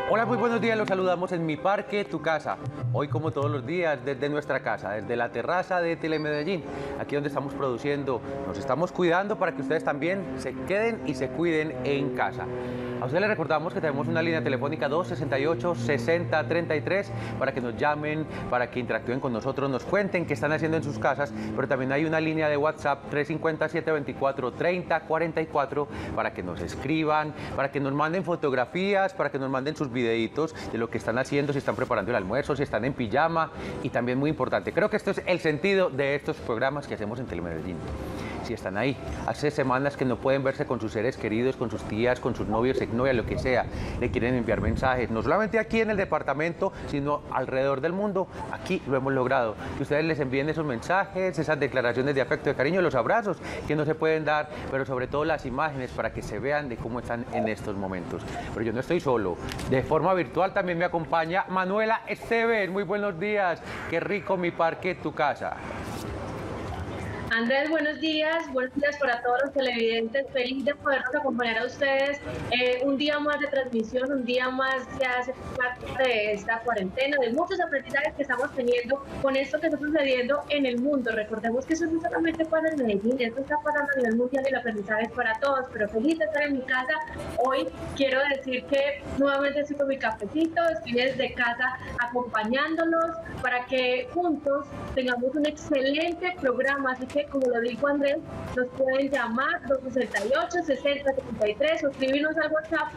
Hola, muy buenos días, los saludamos en Mi Parque, Tu Casa. Hoy, como todos los días, desde nuestra casa, desde la terraza de Telemedellín, aquí donde estamos produciendo, nos estamos cuidando para que ustedes también se queden y se cuiden en casa. A ustedes les recordamos que tenemos una línea telefónica 268-6033 para que nos llamen, para que interactúen con nosotros, nos cuenten qué están haciendo en sus casas, pero también hay una línea de WhatsApp 350-724-3044 para que nos escriban, para que nos manden fotografías, para que nos manden sus videitos de lo que están haciendo, si están preparando el almuerzo, si están en pijama, y también muy importante, creo que esto es el sentido de estos programas que hacemos en Telemedellín. Si están ahí, hace semanas que no pueden verse con sus seres queridos, con sus tías, con sus novios, exnovias, lo que sea, le quieren enviar mensajes, no solamente aquí en el departamento, sino alrededor del mundo. Aquí lo hemos logrado, que ustedes les envíen esos mensajes, esas declaraciones de afecto, de cariño, los abrazos que no se pueden dar, pero sobre todo las imágenes para que se vean de cómo están en estos momentos. Pero yo no estoy solo, de forma virtual también me acompaña Manuela Esteves. Muy buenos días, qué rico Mi Parque, Tu Casa. Andrés, buenos días para todos los televidentes, feliz de podernos acompañar a ustedes un día más de transmisión, un día más que hace parte de esta cuarentena, de muchos aprendizajes que estamos teniendo con esto que está sucediendo en el mundo. Recordemos que eso no solamente pasa en Medellín, esto está pasando a nivel mundial y el aprendizaje es para todos, pero feliz de estar en mi casa. Hoy quiero decir que nuevamente estoy con mi cafecito, estoy desde casa acompañándolos para que juntos tengamos un excelente programa, así que como lo dijo Andrés, nos pueden llamar 268-6033 o escribirnos al WhatsApp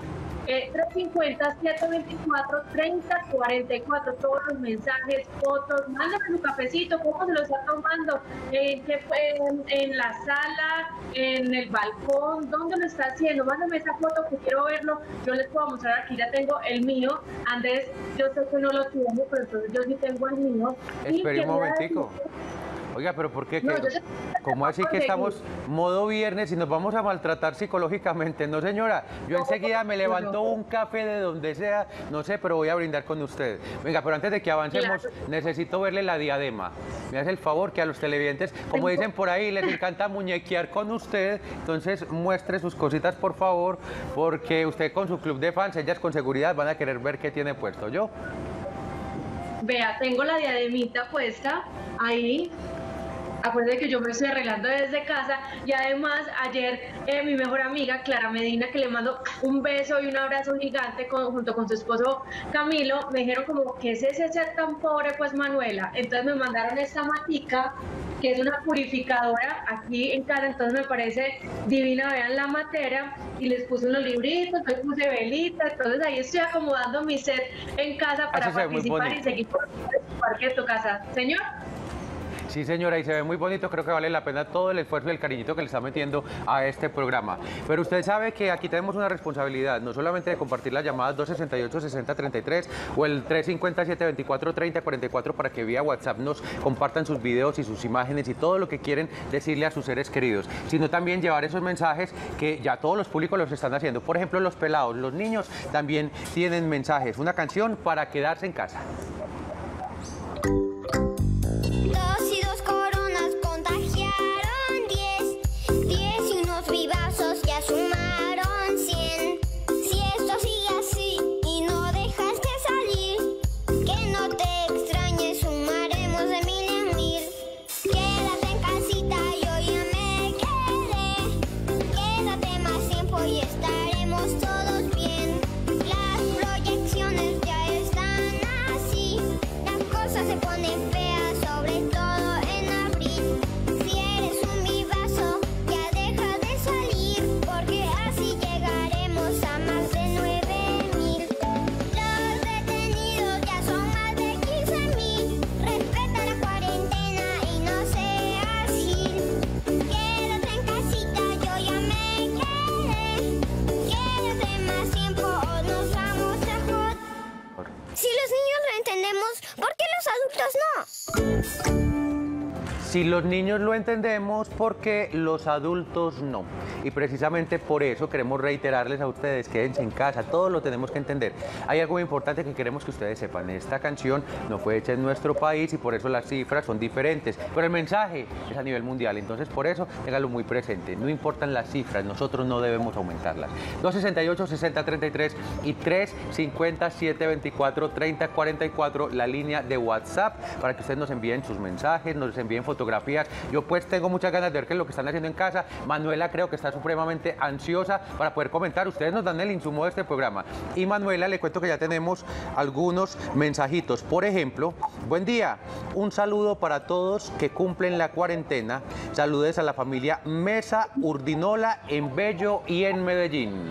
350-724-3044, todos los mensajes, fotos, mándenme su cafecito, cómo se lo está tomando, en la sala, en el balcón, dónde lo está haciendo, mándenme esa foto que quiero verlo, yo les puedo mostrar, aquí ya tengo el mío. Andrés, yo sé que no lo tiene, pero entonces yo sí tengo el mío. Espera un momentico. Oiga, pero ¿por qué? No, ¿cómo así que estamos modo viernes y nos vamos a maltratar psicológicamente? No, señora, yo enseguida me levanto un café de donde sea, no sé, pero voy a brindar con usted. Venga, pero antes de que avancemos, necesito verle la diadema. Me hace el favor que a los televidentes, como dicen por ahí, les encanta muñequear con usted, entonces muestre sus cositas, por favor, porque usted con su club de fans, ellas con seguridad van a querer ver qué tiene puesto. ¿Yo? Vea, tengo la diademita puesta ahí. Acuérdense que yo me estoy arreglando desde casa y además ayer mi mejor amiga Clara Medina, que le mando un beso y un abrazo gigante junto con su esposo Camilo, me dijeron como, ¿qué es ese ser tan pobre? Pues Manuela, entonces me mandaron esta matica que es una purificadora aquí en casa, entonces me parece divina, vean la matera, y les puse unos libritos, les puse velitas, entonces ahí estoy acomodando mi set en casa para participar y seguir por el Parque de Tu Casa. Señor. Sí, señora, y se ve muy bonito, creo que vale la pena todo el esfuerzo y el cariñito que le está metiendo a este programa. Pero usted sabe que aquí tenemos una responsabilidad, no solamente de compartir las llamadas 268-6033 o el 350-724-3044 para que vía WhatsApp nos compartan sus videos y sus imágenes y todo lo que quieren decirle a sus seres queridos, sino también llevar esos mensajes que ya todos los públicos los están haciendo. Por ejemplo, los pelados, los niños también tienen mensajes, una canción para quedarse en casa. Si los niños lo entendemos, porque los adultos no. Y precisamente por eso queremos reiterarles a ustedes, quédense en casa, todos lo tenemos que entender. Hay algo muy importante que queremos que ustedes sepan. Esta canción no fue hecha en nuestro país y por eso las cifras son diferentes. Pero el mensaje es a nivel mundial, entonces por eso téngalo muy presente. No importan las cifras, nosotros no debemos aumentarlas. 268-6033 y 350-724-3044, la línea de WhatsApp, para que ustedes nos envíen sus mensajes, nos envíen fotografías. Yo pues tengo muchas ganas de ver qué es lo que están haciendo en casa. Manuela creo que está supremamente ansiosa para poder comentar. Ustedes nos dan el insumo de este programa. Y Manuela, le cuento que ya tenemos algunos mensajitos. Por ejemplo, buen día, un saludo para todos que cumplen la cuarentena. Saludes a la familia Mesa Urdinola en Bello y en Medellín.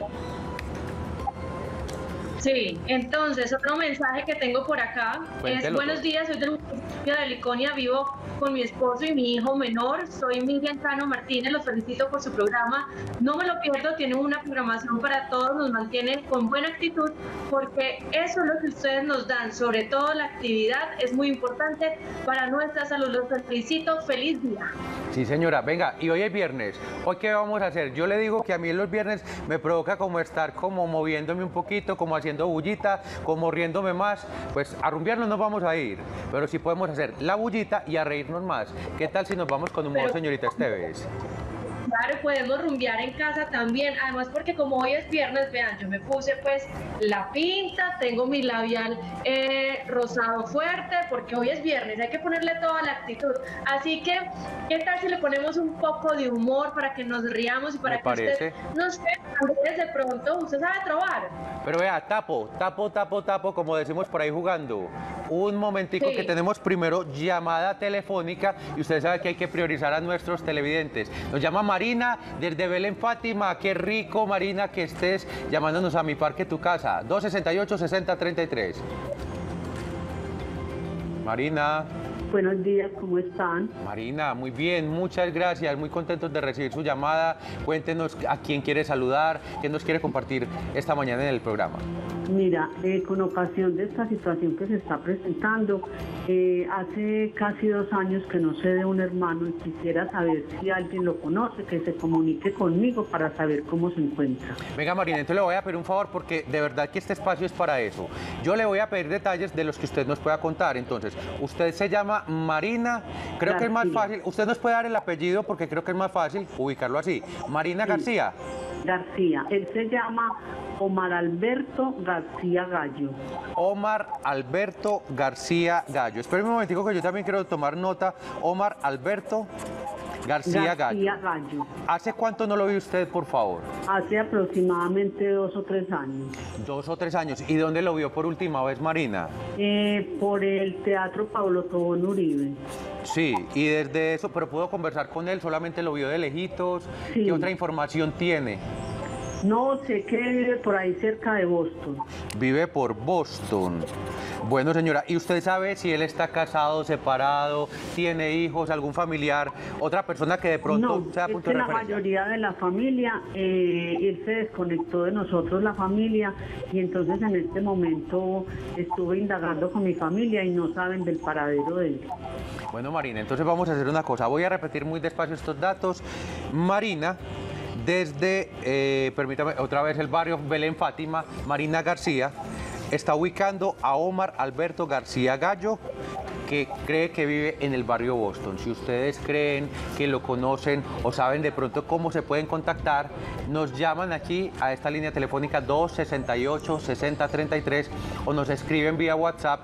Sí, entonces otro mensaje que tengo por acá es: buenos días, soy del municipio de Liconia, vivo con mi esposo y mi hijo menor, soy Miriam Cano Martínez, los felicito por su programa, no me lo pierdo, tiene una programación para todos, nos mantiene con buena actitud, porque eso es lo que ustedes nos dan, sobre todo la actividad es muy importante para nuestra salud, los felicito, feliz día. Sí, señora, venga, y hoy es viernes, ¿hoy qué vamos a hacer? Yo le digo que a mí los viernes me provoca como estar como moviéndome un poquito, como haciendo bullita, como riéndome más. Pues a rumbear no nos vamos a ir, pero sí podemos hacer la bullita y a reírnos más. ¿Qué tal si nos vamos con humor, señorita Esteves? Claro, podemos rumbear en casa también, además porque como hoy es viernes, vean, yo me puse pues la pinta, tengo mi labial rosado fuerte, porque hoy es viernes, hay que ponerle toda la actitud. Así que, ¿qué tal si le ponemos un poco de humor para que nos riamos y para que usted, no sé, de pronto, usted sabe trobar? Pero vea, tapo, como decimos por ahí jugando. Un momentico, sí, que tenemos primero llamada telefónica y usted sabe que hay que priorizar a nuestros televidentes. Nos llama Marina desde Belén, Fátima. Qué rico, Marina, que estés llamándonos a Mi Parque Tu Casa. 268-6033. Marina. Buenos días, ¿cómo están? Marina, muy bien, muchas gracias, muy contentos de recibir su llamada. Cuéntenos a quién quiere saludar, quién nos quiere compartir esta mañana en el programa. Mira, con ocasión de esta situación que se está presentando, hace casi 2 años que no sé de un hermano y quisiera saber si alguien lo conoce, que se comunique conmigo para saber cómo se encuentra. Venga, Marina, entonces le voy a pedir un favor porque de verdad que este espacio es para eso. Yo le voy a pedir detalles de los que usted nos pueda contar. Entonces, usted se llama Marina, creo que es más fácil, usted nos puede dar el apellido porque creo que es más fácil ubicarlo así. Marina García. García, él se llama Omar Alberto García Gallo. Omar Alberto García Gallo. Espéreme un momentico que yo también quiero tomar nota. Omar Alberto García Gallo. ¿Hace cuánto no lo vio usted, por favor? Hace aproximadamente 2 o 3 años. 2 o 3 años. ¿Y dónde lo vio por última vez, Marina? Por el Teatro Pablo Tobón Uribe. Sí, y desde eso, pero pudo conversar con él, solamente lo vio de lejitos. Sí. ¿Qué otra información tiene? No, sé que vive por ahí cerca de Boston. Vive por Boston. Bueno, señora, ¿y usted sabe si él está casado, separado, tiene hijos, algún familiar, otra persona que de pronto sea punto de referencia? La mayoría de la familia, él se desconectó de nosotros, la familia, y entonces en este momento estuve indagando con mi familia y no saben del paradero de él. Bueno, Marina, entonces vamos a hacer una cosa, voy a repetir muy despacio estos datos. Marina, desde, permítame, otra vez el barrio Belén, Fátima, Marina García, está ubicando a Omar Alberto García Gallo, que cree que vive en el barrio Boston. Si ustedes creen que lo conocen o saben de pronto cómo se pueden contactar, nos llaman aquí a esta línea telefónica 268-6033 o nos escriben vía WhatsApp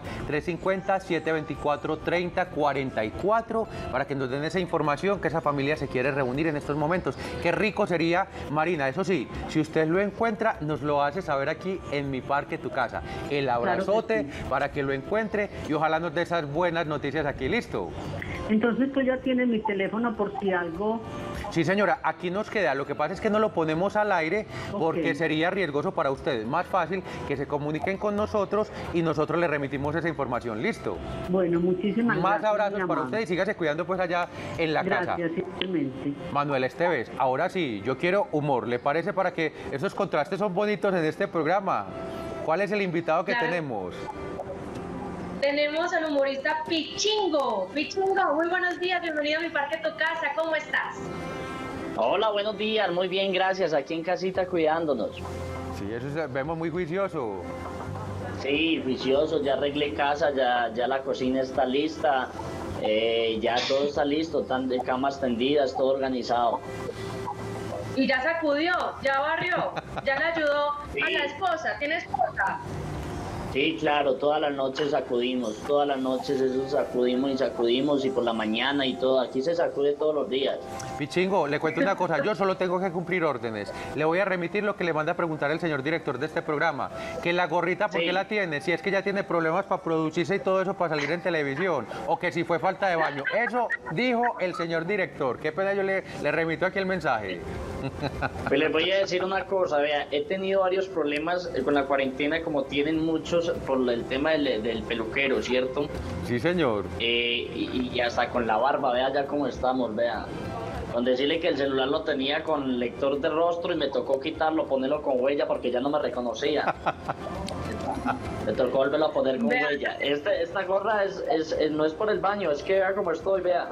350-724-3044 para que nos den esa información que esa familia se quiere reunir en estos momentos. Qué rico sería, Marina, eso sí, si usted lo encuentra, nos lo hace saber aquí en Mi Parque Tu Casa. El abrazote, claro, para que lo encuentre y ojalá nos dé esas buenas noticias aquí, listo. Entonces tú ya tienes mi teléfono por si algo. Sí, señora, aquí nos queda. Lo que pasa es que no lo ponemos al aire porque sería riesgoso para ustedes. Más fácil que se comuniquen con nosotros y nosotros les remitimos esa información, listo. Bueno, muchísimas gracias. Más abrazos para ustedes y sígase cuidando pues allá en la casa. Gracias, simplemente. Manuela Esteves, ahora sí, yo quiero humor. ¿Le parece para que esos contrastes son bonitos en este programa? ¿Cuál es el invitado que tenemos? tenemos al humorista Pichingo. Pichingo, muy buenos días, bienvenido a Mi Parque Tu Casa, ¿cómo estás? Hola, buenos días, muy bien, gracias, aquí en casita cuidándonos. Sí, vemos muy juicioso. Sí, juicioso, ya arreglé casa, ya la cocina está lista, ya todo está listo, están de camas tendidas, todo organizado. Y ya sacudió, ya barrió, ya le ayudó Sí. a la esposa, ¿tiene esposa? Sí, claro, todas las noches sacudimos, todas las noches eso sacudimos y por la mañana y todo, aquí se sacude todos los días. Pichingo, le cuento una cosa, yo solo tengo que cumplir órdenes. Le voy a remitir lo que le manda a preguntar el señor director de este programa. Que la gorrita, ¿por qué Sí. la tiene? Si es que ya tiene problemas para producirse y todo eso para salir en televisión. O que si fue falta de baño. Eso dijo el señor director. Qué pena, yo le remito aquí el mensaje. Pues les voy a decir una cosa, vea, he tenido varios problemas con la cuarentena como tienen muchos por el tema del peluquero, ¿cierto? Sí, señor. Y hasta con la barba, vea ya cómo estamos, vea. Con decirle que el celular lo tenía con lector de rostro y me tocó quitarlo, ponerlo con huella porque ya no me reconocía. Me tocó volverlo a poner con Vea. huella. Esta gorra no es por el baño, es que vea cómo estoy, vea.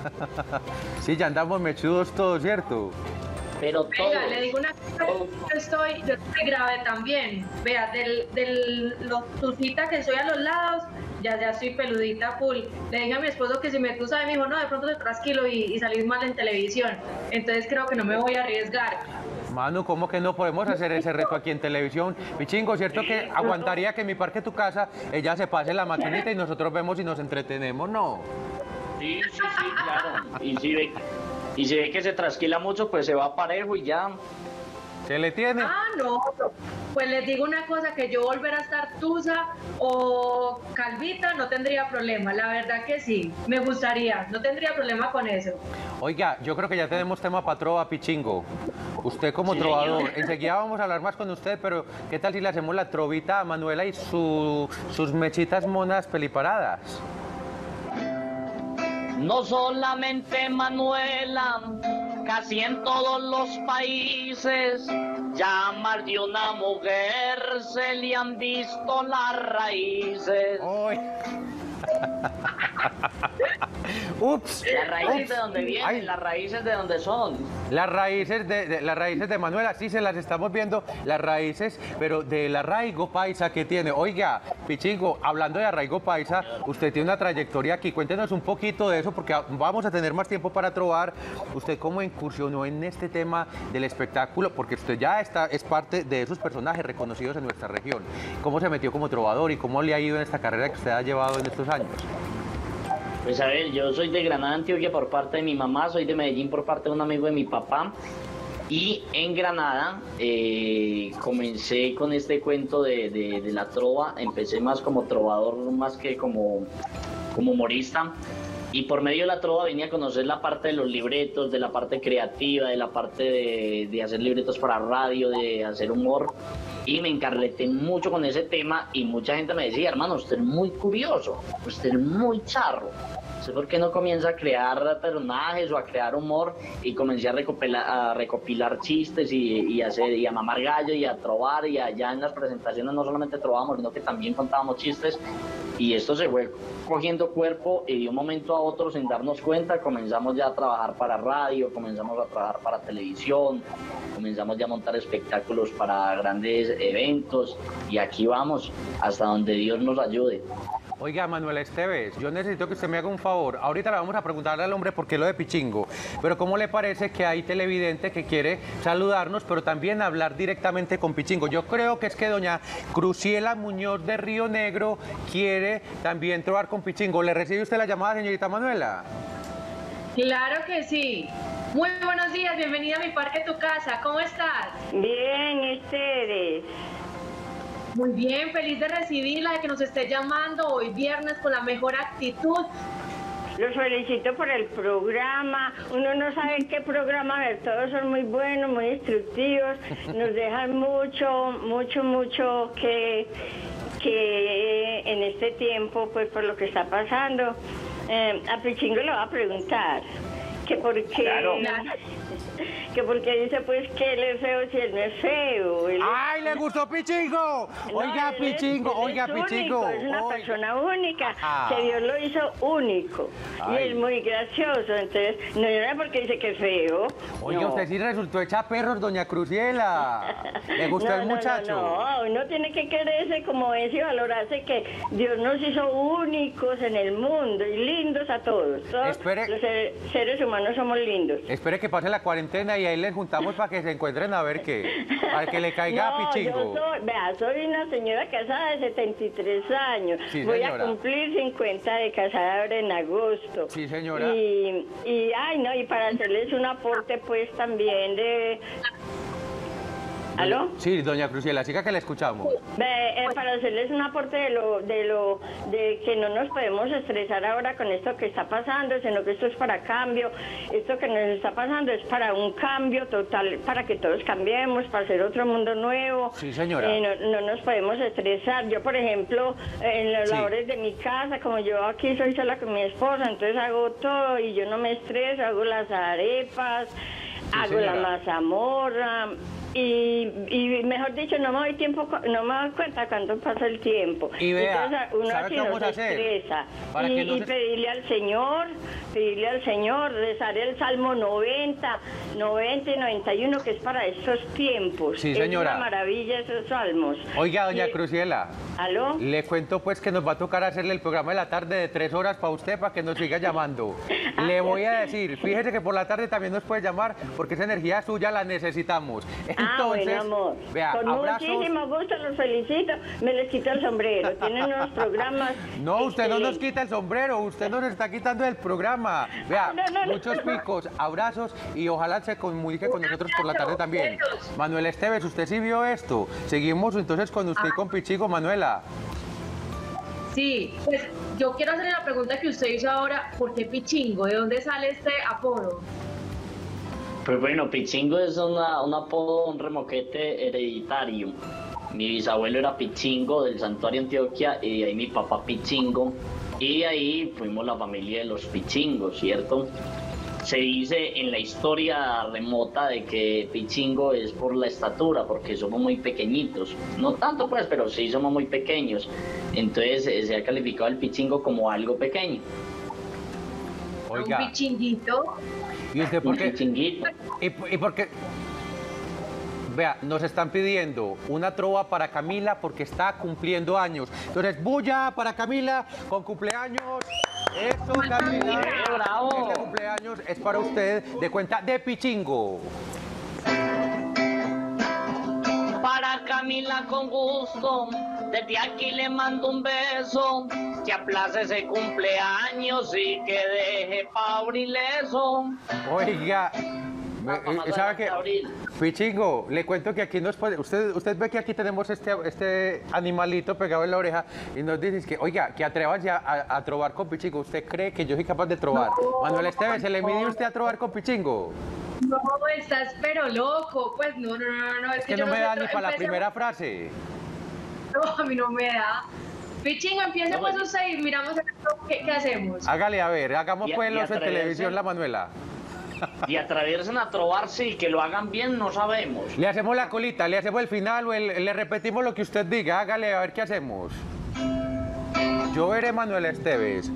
Sí, ya andamos mechudos todos, ¿cierto? Pero todo. Venga, le digo una cosa, yo estoy grave también. Vea, los tucitas que soy a los lados, ya estoy peludita full. Le dije a mi esposo que si me tusa, me dijo, no, de pronto te trasquilo y salís mal en televisión. Entonces creo que no me voy a arriesgar. Manu, ¿cómo que no podemos hacer ese reto aquí en televisión? Pichingo, ¿cierto que aguantaría que en Mi Parque Tu Casa ella se pase la maquinita y nosotros vemos y nos entretenemos? No. Sí, claro. Y si ve que se trasquila mucho, pues se va parejo y ya. ¿Se le tiene? Ah, no. Pues les digo una cosa, que yo volver a estar tusa o calvita no tendría problema. La verdad que sí, me gustaría, no tendría problema con eso. Oiga, yo creo que ya tenemos tema para trova, Pichingo. Usted como Sí, trovador. señor. Enseguida vamos a hablar más con usted, pero ¿qué tal si le hacemos la trovita a Manuela y sus mechitas monas peliparadas? No solamente Manuela, casi en todos los países, ya más de una mujer se le han visto las raíces. ¡Ay! Ups. ¿Las raíces de dónde vienen? Ay. ¿Las raíces de dónde son? Las raíces las raíces de Manuela, sí se las estamos viendo, las raíces, pero del arraigo paisa que tiene. Oiga, Pichingo, hablando de arraigo paisa, usted tiene una trayectoria aquí, cuéntenos un poquito de eso, porque vamos a tener más tiempo para trobar. ¿Usted cómo incursionó en este tema del espectáculo? Porque usted ya es parte de esos personajes reconocidos en nuestra región. ¿Cómo se metió como trovador y cómo le ha ido en esta carrera que usted ha llevado en estos años? Pues a ver, yo soy de Granada, Antioquia por parte de mi mamá, soy de Medellín por parte de un amigo de mi papá. Y en Granada comencé con este cuento de la trova, empecé más como trovador, más que como humorista. Y por medio de la trova venía a conocer la parte de los libretos, de la parte creativa, de la parte de hacer libretos para radio, de hacer humor. Y me encarreté mucho con ese tema y mucha gente me decía, hermano, usted es muy curioso, usted es muy charro. ¿Usted por qué no comienza a crear personajes o a crear humor? Y comencé a recopilar chistes y a mamar gallo y a trovar, y allá en las presentaciones no solamente trovamos, sino que también contábamos chistes. Y esto se fue cogiendo cuerpo y de un momento a otro, sin darnos cuenta, comenzamos ya a trabajar para radio, comenzamos a trabajar para televisión, comenzamos ya a montar espectáculos para grandes eventos y aquí vamos, hasta donde Dios nos ayude. Oiga, Manuela Esteves, yo necesito que usted me haga un favor. Ahorita le vamos a preguntarle al hombre por qué lo de Pichingo, pero ¿cómo le parece que hay televidente que quiere saludarnos, pero también hablar directamente con Pichingo? Yo creo que es que doña Cruciela Muñoz de Río Negro quiere también trobar con Pichingo. ¿Le recibe usted la llamada, señorita Manuela? Claro que sí. Muy buenos días, bienvenida a Mi Parque Tu Casa, ¿cómo estás? Bien, ¿y ustedes? Muy bien, feliz de recibirla, de que nos esté llamando hoy viernes con la mejor actitud. Los felicito por el programa. Uno no sabe qué programa ver, todos son muy buenos, muy instructivos, nos dejan mucho que en este tiempo, pues por lo que está pasando. A Pichingo le voy a preguntar que por qué, Claro. que porque dice pues que él es feo si él no es feo. ¡Ay, le gustó Pichingo! Oiga, Pichingo, oiga, Pichingo. Es una persona única, Ajá. que Dios lo hizo único. Ay. Y es muy gracioso, entonces, no es porque dice que es feo. Oiga, no. usted sí resultó hecha perros, doña Cruciela. ¿Le gustó el muchacho? No, uno tiene que quererse como es y valorarse que Dios nos hizo únicos en el mundo y lindos a todos. Todos Espere. los seres humanos somos lindos. Espere que pase la cuarentena y ahí les juntamos para que se encuentren a ver qué. Para que le caiga a No, Pichingo. soy una señora casada de 73 años. Sí, Voy señora. a cumplir 50 de casada ahora en agosto. Sí, señora. Y para hacerles un aporte pues también de... ¿Aló? Sí, doña Cruciela, siga que la escuchamos. Para hacerles un aporte de que no nos podemos estresar ahora con esto que está pasando, sino que esto es para cambio. Esto que nos está pasando es para un cambio total, para que todos cambiemos, para hacer otro mundo nuevo. Sí, señora. No nos podemos estresar. Yo, por ejemplo, en las Sí. labores de mi casa, como yo aquí soy sola con mi esposa, entonces hago todo y yo no me estreso, hago las arepas, hago la señora. mazamorra. Y mejor dicho, no me doy cuenta cuando pasa el tiempo. Y vea, entonces uno ¿sabe así qué no vamos se a hacer? estresa. Para que no Y se- pedirle al Señor, rezar el Salmo 90 y 91, que es para estos tiempos. Sí, señora. Es una maravilla esos salmos. Oiga, doña Y- Cruciela, ¿Aló? le cuento pues que nos va a tocar hacerle el programa de la tarde de 3 horas para usted, para que nos siga llamando. Le voy a decir, fíjese que por la tarde también nos puede llamar, porque esa energía suya la necesitamos. Bueno, amor. vea, Con abrazos. muchísimo gusto los felicito. Me les quito el sombrero. Tienen unos programas. No, usted no nos excelentes. quita el sombrero, usted nos está quitando el programa. Vea, No. muchos picos, abrazos y ojalá se comunique con nosotros por la tarde también. Manuel Esteves, ¿usted sí vio esto? Seguimos entonces con usted y con Pichingo, Manuela. Sí, pues yo quiero hacerle la pregunta que usted hizo ahora, ¿por qué Pichingo? ¿De dónde sale este apodo? Pues bueno, Pichingo es un apodo, un remoquete hereditario. Mi bisabuelo era Pichingo del Santuario Antioquia y de ahí mi papá Pichingo. Y de ahí fuimos la familia de los Pichingos, ¿cierto? Se dice en la historia remota de que Pichingo es por la estatura, porque somos muy pequeñitos. No tanto pues, pero sí somos muy pequeños. Entonces se ha calificado al Pichingo como algo pequeño. Oiga, Un pichinguito. ¿y usted por Un qué? pichinguito. ¿Y por qué? Vea, nos están pidiendo una trova para Camila porque está cumpliendo años. Entonces, bulla para Camila con cumpleaños. Eso, Camila. ¡Bravo! Este cumpleaños es para usted de cuenta de Pichingo. Para Camila con gusto, desde aquí le mando un beso, que aplace ese cumpleaños y que deje pa' ileso. Oiga, ¿sabe qué? Abril. Pichingo, le cuento que aquí nos puede... Usted ve que aquí tenemos este animalito pegado en la oreja y nos dice que, oiga, que atrévase a trobar con Pichingo. ¿Usted cree que yo soy capaz de trobar? Manuel Esteves, ¿se le mide usted a trobar con Pichingo? No, estás pero loco. Pues no. Es que yo no me sé da ni para la empecemos. primera frase. No, a mí no me da. Pichingo, empiece pues usted y miramos qué hacemos. Hágale, a ver, hagamos Y- pues y los en atreverse. televisión, la Manuela. Y atreverse a trobar, sí, que lo hagan bien, no sabemos. Le hacemos la colita, le hacemos el final o le repetimos lo que usted diga. Hágale, a ver qué hacemos. Yo veré Manuel Esteves.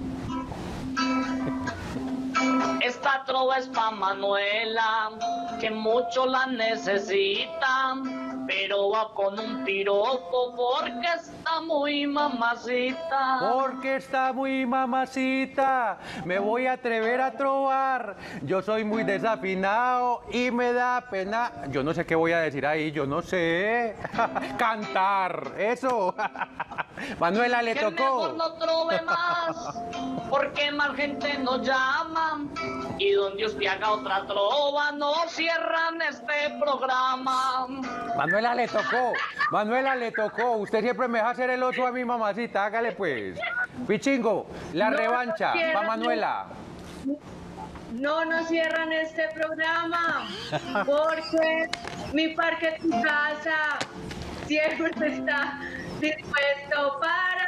Esta trova es pa' Manuela, que mucho la necesita, pero va con un piropo porque está muy mamacita. Porque está muy mamacita, me voy a atrever a trobar. Yo soy muy desafinado y me da pena. Yo no sé qué voy a decir ahí, yo no sé. Cantar, eso. Manuela, le Que mejor tocó. no trove más, porque más gente nos llama. Y donde usted haga otra trova, no cierran este programa. Manuela, le tocó. Manuela, le tocó. Usted siempre me deja hacer el oso a mi mamacita, hágale pues. Pichingo, la No, revancha no quiero, para Manuela. No cierran este programa porque mi parque tu casa siempre está dispuesto para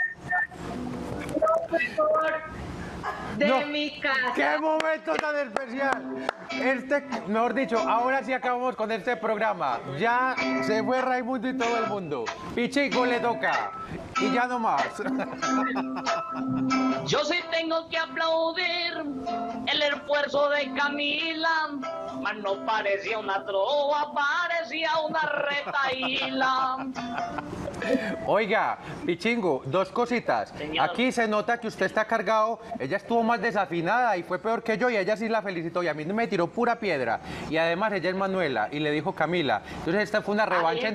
lo mejor de No. mi casa. ¡Qué momento tan especial! Mejor dicho, ahora sí acabamos con este programa. Ya se fue Raimundo y todo el mundo. Pichingo le toca. Y ya no más. Yo sí tengo que aplaudir el esfuerzo de Camila, mas no parecía una trova, parecía una retaíla. Oiga, Pichingo, dos cositas. Señor. Aquí se nota que usted está cargado. Ella estuvo más desafinada y fue peor que yo y ella sí la felicitó y a mí me tiró pura piedra. Y además ella es Manuela y le dijo Camila. Entonces esta fue una revancha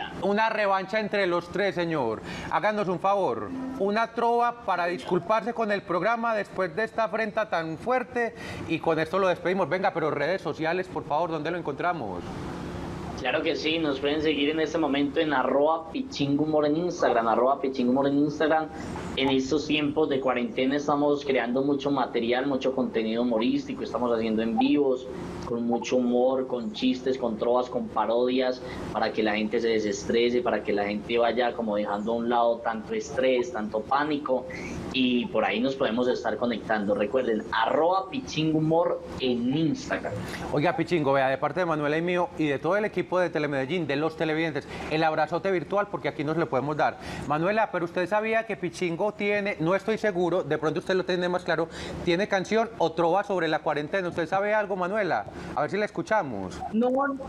entre los tres, señor. Háganos un favor, una trova para disculparse con el programa después de esta afrenta tan fuerte y con esto lo despedimos. Venga, pero redes sociales, por favor, ¿dónde lo encontramos? Claro que sí, nos pueden seguir en este momento en @pichingumor en Instagram, @pichingumor en Instagram. En estos tiempos de cuarentena estamos creando mucho material, mucho contenido humorístico, estamos haciendo en vivos, con mucho humor, con chistes, con trovas, con parodias, para que la gente se desestrese, para que la gente vaya como dejando a un lado tanto estrés, tanto pánico, y por ahí nos podemos estar conectando. Recuerden, @pichingumor en Instagram. Oiga, Pichingo, vea, de parte de Manuela y mío y de todo el equipo de Telemedellín, de los televidentes, el abrazote virtual porque aquí nos le podemos dar. Manuela, pero usted sabía que Pichingo tiene, no estoy seguro, de pronto usted lo tiene más claro, tiene canción o trova sobre la cuarentena. ¿Usted sabe algo, Manuela? A ver si la escuchamos. No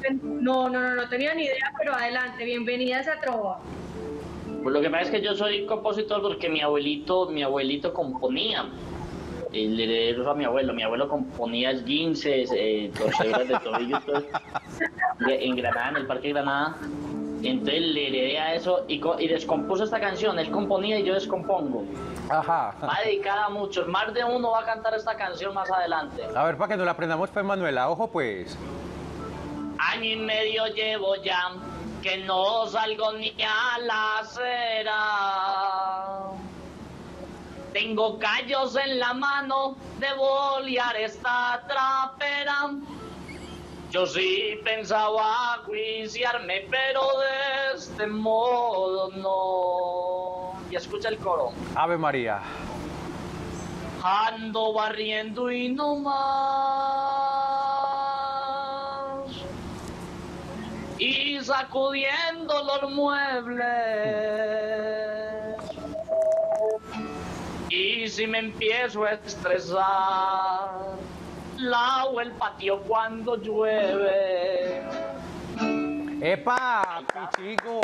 tenía ni idea, pero adelante, bienvenida a esa trova. Pues lo que pasa es que yo soy compositor porque mi abuelito componía. El heredero a mi abuelo componía esguinces, torceduras de tobillo, en Granada, en el Parque de Granada. Entonces le heredé a eso y descompuso esta canción. Él componía y yo descompongo. Ajá. Va dedicada a muchos, más de uno va a cantar esta canción más adelante. A ver, para que nos la aprendamos, pues, Manuela, ojo, pues. Año y medio llevo ya, que no salgo ni a la acera. Tengo callos en la mano de bolear esta trapera. Yo sí pensaba juiciarme, pero de este modo no. Y escucha el coro. Ave María. Ando barriendo y no más. Y sacudiendo los muebles. Y si me empiezo a estresar, lavo el patio cuando llueve. ¡Epa, Pichingo!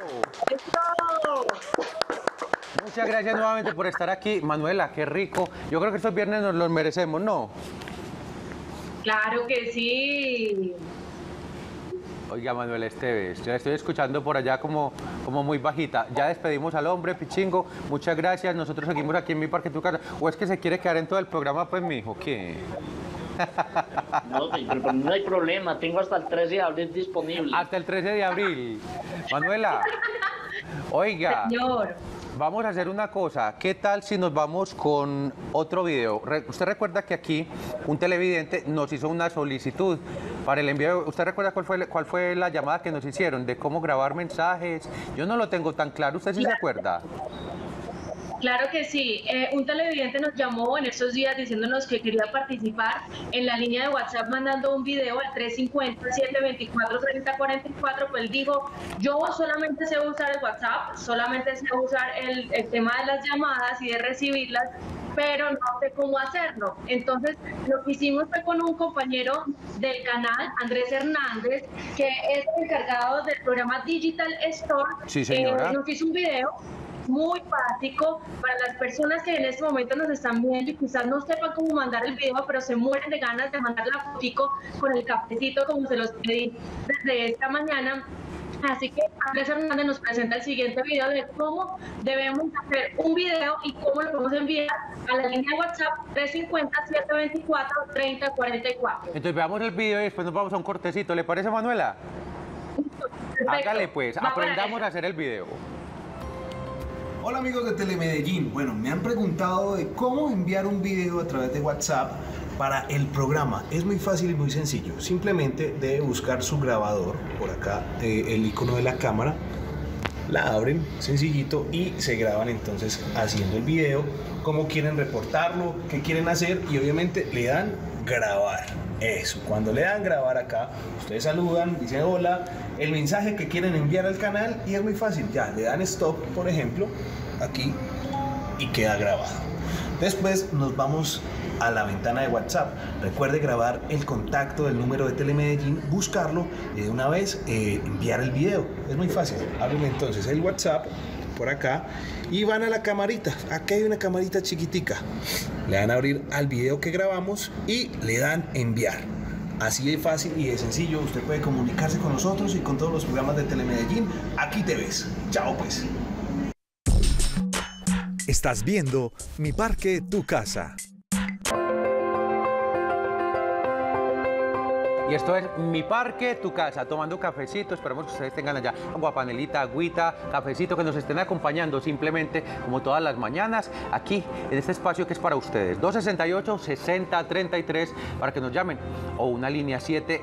Muchas gracias nuevamente por estar aquí. Manuela, qué rico. Yo creo que estos viernes nos los merecemos, ¿no? Claro que sí. Oiga, Manuela Esteves, yo la estoy escuchando por allá como muy bajita. Ya despedimos al hombre, Pichingo. Muchas gracias. Nosotros seguimos aquí en Mi Parque Tu Casa. ¿O es que se quiere quedar en todo el programa, pues, mijo? ¿Qué? No, pero no hay problema. Tengo hasta el 13 de abril disponible. Hasta el 13 de abril. Manuela, oiga. Señor. Vamos a hacer una cosa, ¿qué tal si nos vamos con otro video? Usted recuerda que aquí un televidente nos hizo una solicitud para el envío. ¿Usted recuerda cuál fue la llamada que nos hicieron de cómo grabar mensajes? Yo no lo tengo tan claro, ¿usted sí se acuerda? Claro que sí. Un televidente nos llamó en estos días diciéndonos que quería participar en la línea de WhatsApp mandando un video al 350-724-3044. Pues dijo, yo solamente sé usar el WhatsApp, solamente sé usar el tema de las llamadas y de recibirlas, pero no sé cómo hacerlo. Entonces, lo que hicimos fue con un compañero del canal, Andrés Hernández, que es el encargado del programa Digital Store. Sí, señora. Nos hizo un video muy básico para las personas que en este momento nos están viendo y quizás no sepan cómo mandar el video, pero se mueren de ganas de mandar la fotico con el cafecito como se los pedí desde esta mañana. Así que Andrés Hernández nos presenta el siguiente video de cómo debemos hacer un video y cómo lo podemos enviar a la línea de WhatsApp 350-724-3044. Entonces veamos el video y después nos vamos a un cortecito, ¿le parece, Manuela? Perfecto. Hágale pues, aprendamos a hacer el video. Hola amigos de Telemedellín, bueno, me han preguntado de cómo enviar un video a través de WhatsApp para el programa. Es muy fácil y muy sencillo, simplemente debe buscar su grabador, por acá el icono de la cámara, la abren, sencillito, y se graban entonces haciendo el video, cómo quieren reportarlo, qué quieren hacer y obviamente le dan grabar. Eso, cuando le dan grabar acá, ustedes saludan, dicen hola, el mensaje que quieren enviar al canal y es muy fácil, ya le dan stop, por ejemplo, aquí y queda grabado. Después nos vamos a la ventana de WhatsApp. Recuerde grabar el contacto del número de Telemedellín, buscarlo y de una vez enviar el video. Es muy fácil. Abren entonces el WhatsApp por acá y van a la camarita. Aquí hay una camarita chiquitica. Le dan a abrir al video que grabamos y le dan enviar. Así de fácil y de sencillo. Usted puede comunicarse con nosotros y con todos los programas de Telemedellín. Aquí te ves. Chao pues. Estás viendo Mi Parque, Tu Casa. Y esto es Mi Parque, Tu Casa, tomando cafecito. Esperemos que ustedes tengan allá agua panelita, agüita, cafecito, que nos estén acompañando simplemente como todas las mañanas aquí en este espacio que es para ustedes. 268-6033 para que nos llamen, o una línea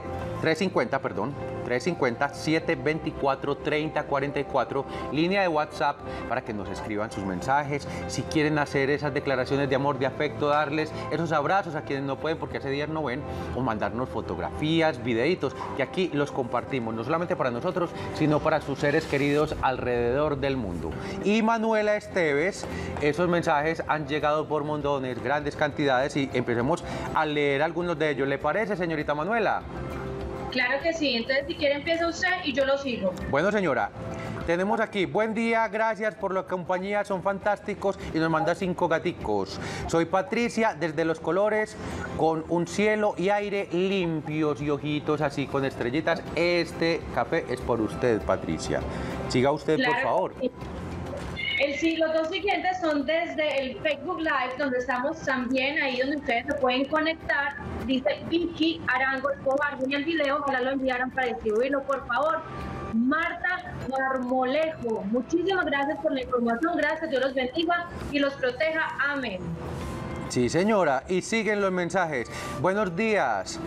350-724-3044, línea de WhatsApp para que nos escriban sus mensajes. Si quieren hacer esas declaraciones de amor, de afecto, darles esos abrazos a quienes no pueden porque hace días no ven, o mandarnos fotografías, videitos, que aquí los compartimos, no solamente para nosotros, sino para sus seres queridos alrededor del mundo. Y Manuela Esteves, esos mensajes han llegado por montones, grandes cantidades, y empecemos a leer algunos de ellos. ¿Le parece, señorita Manuela? Claro que sí, entonces si quiere empieza usted y yo lo sigo. Bueno, señora, tenemos aquí, buen día, gracias por la compañía, son fantásticos, y nos manda 5 gaticos. Soy Patricia, desde Los Colores, con un cielo y aire limpios y ojitos así con estrellitas. Este café es por usted, Patricia. Siga usted, Claro, por favor. Los dos siguientes son desde el Facebook Live, donde estamos también, ahí donde ustedes se pueden conectar. Dice Vicky Arango Escobar, y el video, ojalá lo enviaran para distribuirlo, por favor. Marta Marmolejo, muchísimas gracias por la información, gracias, Dios los bendiga y los proteja, amén. Sí, señora, y siguen los mensajes. Buenos días,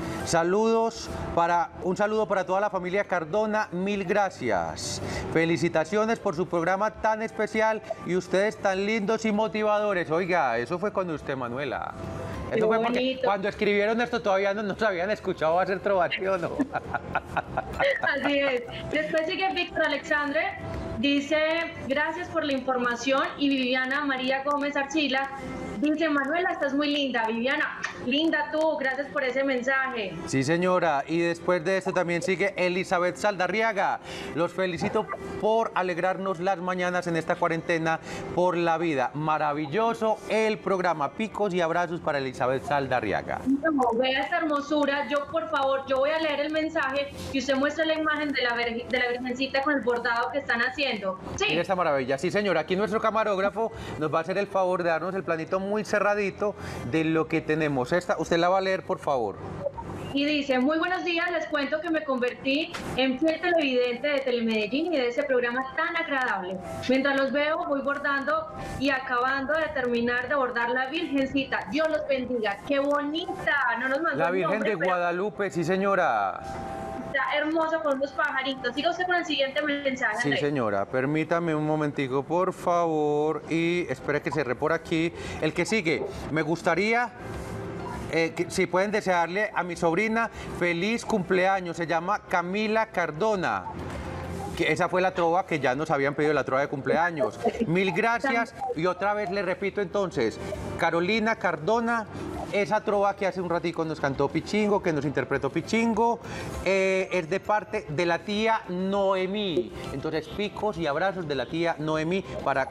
un saludo para toda la familia Cardona, mil gracias. Felicitaciones por su programa tan especial y ustedes tan lindos y motivadores. Oiga, eso fue con usted, Manuela. Eso fue porque cuando escribieron esto todavía no nos habían escuchado hacer trovación, ¿no? Así es. Después sigue Víctor Alexandre, dice, gracias por la información, y Viviana María Gómez Archila dice, Manuela, estás muy linda. Viviana, linda tú, gracias por ese mensaje. Sí, señora, y después de esto también sigue Elizabeth Saldarriaga. Los felicito por alegrarnos las mañanas en esta cuarentena por la vida. Maravilloso el programa. Picos y abrazos para Elizabeth Saldarriaga. No, vea esta hermosura. Yo, por favor, yo voy a leer el mensaje y usted muestra la imagen de la virgencita con el bordado que están haciendo. Sí. Mira esta maravilla. Sí, señora, aquí nuestro camarógrafo nos va a hacer el favor de darnos el planito muy cerradito de lo que tenemos. Usted la va a leer, por favor. Y dice, muy buenos días, les cuento que me convertí en fiel televidente de Telemedellín y de ese programa tan agradable. Mientras los veo, voy bordando y acabando de terminar de bordar la Virgencita. Dios los bendiga. ¡Qué bonita! No nos mandó la Virgen nombre, de Guadalupe, sí, señora. Está hermosa con unos pajaritos. Siga usted con el siguiente mensaje. Sí, señora, permítame un momentico, por favor, y espere que cierre por aquí. El que sigue, me gustaría... si pueden desearle a mi sobrina feliz cumpleaños, se llama Camila Cardona. Esa fue la trova que ya nos habían pedido, la trova de cumpleaños. Mil gracias, y otra vez le repito entonces, Carolina Cardona, esa trova que hace un ratico nos cantó Pichingo, que nos interpretó Pichingo, es de parte de la tía Noemí. Entonces, picos y abrazos de la tía Noemí para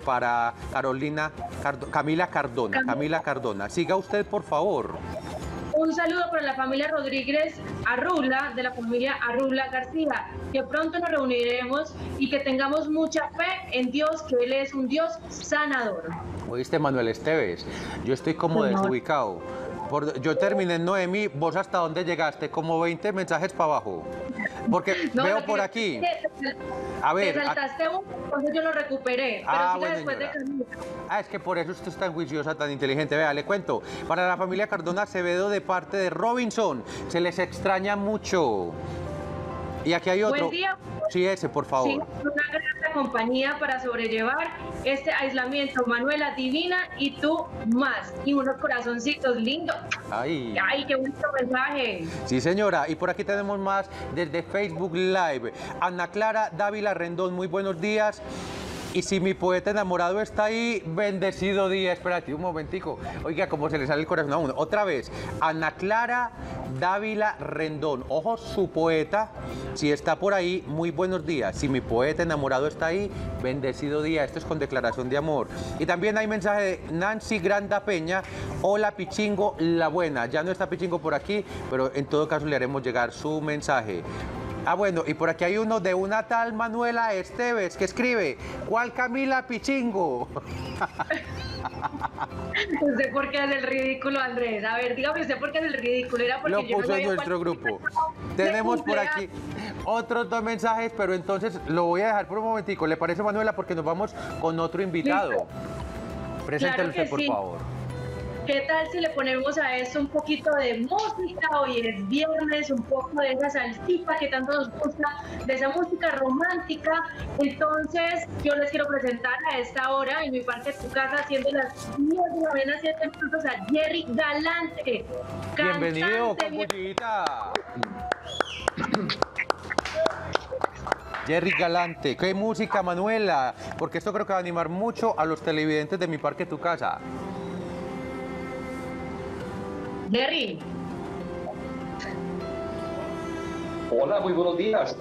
Camila Cardona. Camila Cardona. Siga usted, por favor. Un saludo para la familia Rodríguez Arrula, de la familia Arrula García. Que pronto nos reuniremos y que tengamos mucha fe en Dios, que Él es un Dios sanador. Oíste, Manuel Esteves, yo estoy como desubicado. Yo terminé en Noemí, ¿vos hasta dónde llegaste? Como 20 mensajes para abajo. Porque no, veo por aquí. A ver. Te saltaste uno, entonces yo lo recuperé. Pero bueno, después de Camila. Es que por eso usted es tan juiciosa, tan inteligente. Vea, le cuento. Para la familia Cardona Acevedo, de parte de Robinson, se les extraña mucho. Y aquí hay otro. Buen día. Sí, ese, por favor. Sí, una grata compañía para sobrellevar este aislamiento. Manuela, divina, y tú más. Y unos corazoncitos lindos. Ay. Ay, qué bonito mensaje. Sí, señora. Y por aquí tenemos más desde Facebook Live. Ana Clara Dávila Rendón, muy buenos días. Y si mi poeta enamorado está ahí, bendecido día. Espérate un momentico. Oiga, cómo se le sale el corazón a uno. Otra vez, Ana Clara Dávila Rendón. Ojo, su poeta, si está por ahí, muy buenos días. Si mi poeta enamorado está ahí, bendecido día. Esto es con declaración de amor. Y también hay mensaje de Nancy Granda Peña. Hola, Pichingo, la buena. Ya no está Pichingo por aquí, pero en todo caso le haremos llegar su mensaje. Ah, bueno, y por aquí hay uno de una tal Manuela Esteves que escribe: ¿cuál Camila Pichingo? ¿Usted por qué hace el ridículo, Andrés? A ver, dígame usted por qué hace el ridículo. Era porque Lo yo no puso en sabía nuestro cuál- grupo. Tenemos por aquí otros dos mensajes, pero entonces lo voy a dejar por un momentico. ¿Le parece, Manuela? Porque nos vamos con otro invitado. Listo. Preséntelo Claro que usted, por sí. favor. ¿Qué tal si le ponemos a esto un poquito de música? Hoy es viernes, un poco de esa salsita que tanto nos gusta, de esa música romántica. Entonces, yo les quiero presentar a esta hora en mi parque de tu casa, haciendo las 10 de la mañana, 7 minutos, a Jerry Galante. Bienvenido, Cantante, compañita. Jerry Galante, ¿qué música, Manuela? Porque esto creo que va a animar mucho a los televidentes de mi parque tu casa. Jerry, Hola, muy buenos días.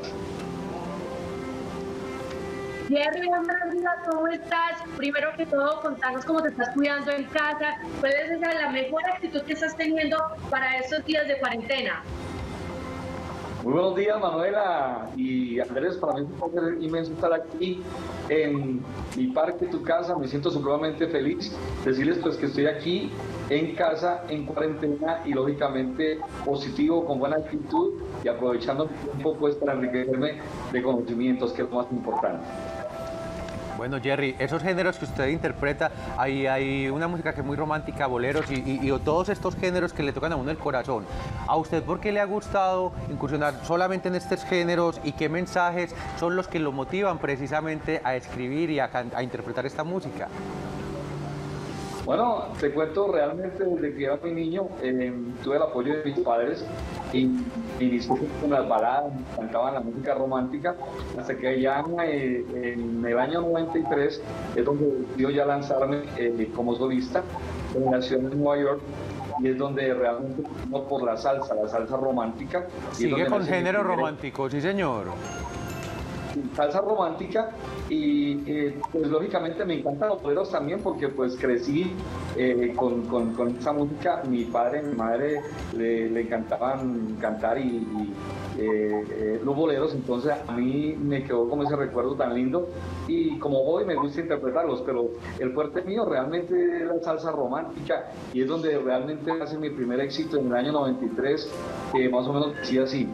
Jerry, amiga, ¿cómo estás? Primero que todo, contanos cómo te estás cuidando en casa. ¿Cuál es esa la mejor actitud que estás teniendo para estos días de cuarentena? Muy buenos días, Manuela y Andrés. Para mí es un placer inmenso estar aquí en mi parque, tu casa. Me siento supremamente feliz. Decirles pues que estoy aquí en casa, en cuarentena y lógicamente positivo, con buena actitud y aprovechando mi tiempo pues para enriquecerme de conocimientos, que es lo más importante. Bueno, Jerry, esos géneros que usted interpreta, hay una música que es muy romántica, boleros y todos estos géneros que le tocan a uno el corazón. ¿A usted por qué le ha gustado incursionar solamente en estos géneros y qué mensajes son los que lo motivan precisamente a escribir y a interpretar esta música? Bueno, te cuento realmente desde que era muy niño, tuve el apoyo de mis padres y inicié con las baladas, cantaban la música romántica, hasta que ya en el año 93 es donde decidió ya lanzarme como solista en la ciudad de Nueva York. Y es donde realmente fuimos por la salsa romántica. Y Sigue con género romántico, sí señor. Salsa romántica y pues lógicamente me encantan los boleros también porque pues crecí con esa música. Mi padre y mi madre le encantaban cantar los boleros, entonces a mí me quedó como ese recuerdo tan lindo y como hoy me gusta interpretarlos, pero el fuerte mío realmente es la salsa romántica y es donde realmente hace mi primer éxito en el año 93, que más o menos decía así: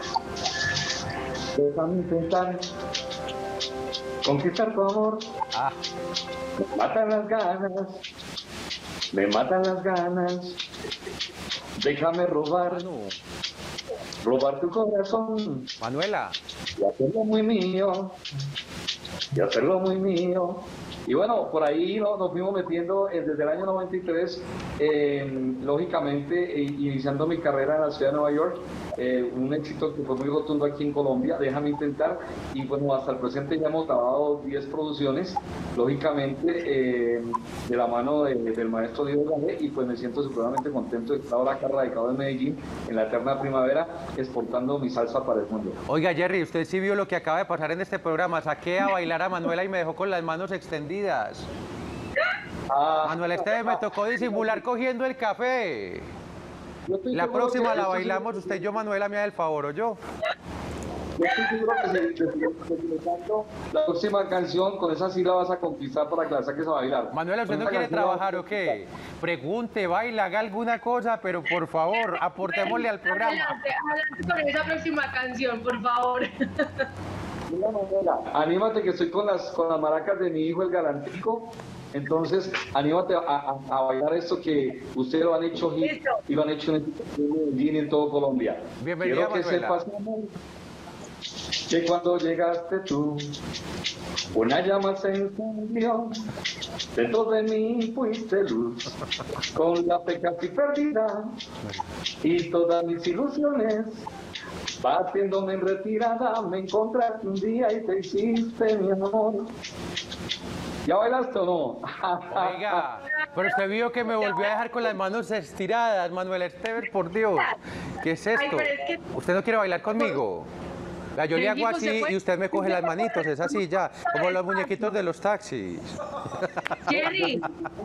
déjame intentar conquistar tu amor. Me matan las ganas, me matan las ganas. Déjame robar tu corazón. Manuela. Y hacerlo muy mío. Y hacerlo muy mío. Y bueno, por ahí nos fuimos metiendo desde el año 93, lógicamente, iniciando mi carrera en la ciudad de Nueva York, un éxito que fue muy rotundo aquí en Colombia, Déjame intentar, y bueno, hasta el presente ya hemos grabado 10 producciones, lógicamente, de la mano del maestro Diego Gallé, y pues me siento supremamente contento de estar ahora acá radicado en Medellín, en la eterna primavera, exportando mi salsa para el mundo. Oiga, Jerry, usted sí vio lo que acaba de pasar en este programa. Saqué a bailar a Manuela y me dejó con las manos extendidas. Manuela Esteves, me tocó disimular cogiendo el café. La próxima la bailamos usted y yo, Manuela, me da el favor, ¿o yo? Yo estoy seguro que la próxima canción, con esa sí la vas a conquistar para que la saques a bailar. Manuela, ¿usted no quiere trabajar o qué? Pregunte, baila, haga alguna cosa, pero por favor, aportémosle al programa. Adelante con esa próxima canción, por favor. Mira, Manuela, anímate que estoy con las maracas de mi hijo, el Galantico. Entonces, anímate a bailar esto que ustedes lo han hecho hit y lo han hecho en Medellín y en todo Colombia. Bienvenida, Quiero que Manuela. sepas, que cuando llegaste tú, una llama se encendió, dentro de mí fuiste luz, con la fe casi perdida, y todas mis ilusiones, batiéndome en retirada, me encontraste un día y te hiciste mi amor. ¿Ya bailaste o no? Oiga, pero usted vio que me volvió a dejar con las manos estiradas, Manuel Esteves, por Dios. ¿Qué es esto? Ay, pero es que- ¿Usted no quiere bailar conmigo? Vea, yo le hago Equipo, así ¿se puede? y usted me coge las manitos, es así ya, como los muñequitos de los taxis. Jerry,